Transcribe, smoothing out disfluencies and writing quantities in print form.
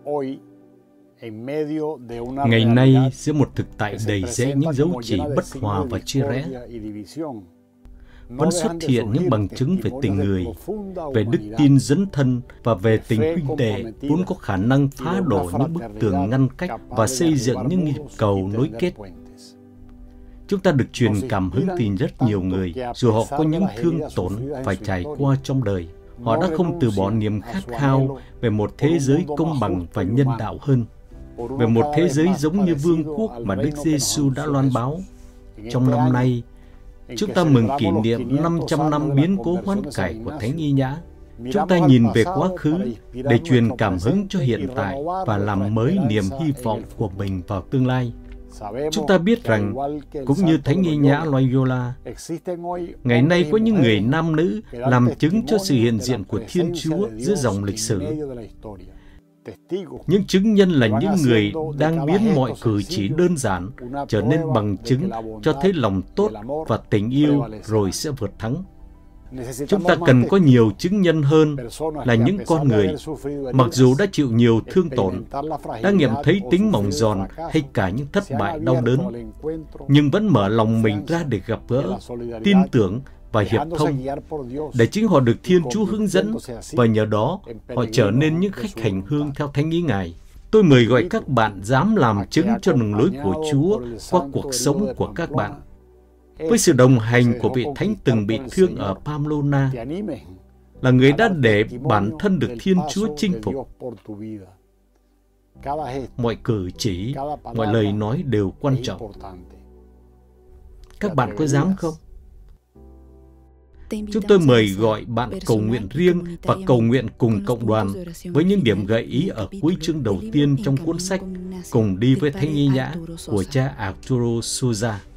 Ngày nay, giữa một thực tại đầy rẫy những dấu chỉ bất hòa và chia rẽ, vẫn xuất hiện những bằng chứng về tình người, về đức tin dấn thân và về tình huynh đệ vốn có khả năng phá đổ những bức tường ngăn cách và xây dựng những nhịp cầu nối kết. Chúng ta được truyền cảm hứng từ rất nhiều người, dù họ có những thương tổn phải trải qua trong đời. Họ đã không từ bỏ niềm khát khao về một thế giới công bằng và nhân đạo hơn, về một thế giới giống như vương quốc mà Đức Giêsu đã loan báo. Trong năm nay, chúng ta mừng kỷ niệm 500 năm biến cố hoán cải của Thánh Y Nhã. Chúng ta nhìn về quá khứ để truyền cảm hứng cho hiện tại và làm mới niềm hy vọng của mình vào tương lai. Chúng ta biết rằng, cũng như Thánh Y Nhã Loyola, ngày nay có những người nam nữ làm chứng cho sự hiện diện của Thiên Chúa giữa dòng lịch sử. Những chứng nhân là những người đang biến mọi cử chỉ đơn giản trở nên bằng chứng cho thấy lòng tốt và tình yêu rồi sẽ vượt thắng. Chúng ta cần có nhiều chứng nhân hơn là những con người, mặc dù đã chịu nhiều thương tổn, đã nghiệm thấy tính mỏng giòn hay cả những thất bại đau đớn, nhưng vẫn mở lòng mình ra để gặp gỡ, tin tưởng và hiệp thông, để chính họ được Thiên Chúa hướng dẫn, và nhờ đó họ trở nên những khách hành hương theo thánh ý Ngài. Tôi mời gọi các bạn dám làm chứng cho đường lối của Chúa qua cuộc sống của các bạn. Với sự đồng hành của vị Thánh từng bị thương ở Pamplona, là người đã để bản thân được Thiên Chúa chinh phục. Mọi cử chỉ, mọi lời nói đều quan trọng. Các bạn có dám không? Chúng tôi mời gọi bạn cầu nguyện riêng và cầu nguyện cùng cộng đoàn với những điểm gợi ý ở cuối chương đầu tiên trong cuốn sách Cùng đi với Thánh Y Nhã của cha Arturo Sosa.